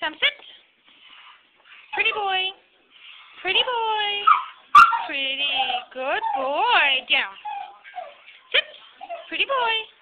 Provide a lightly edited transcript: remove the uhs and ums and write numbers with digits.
Sam, sit. Pretty boy. Pretty boy. Pretty. Good boy. Down. Sit. Pretty boy.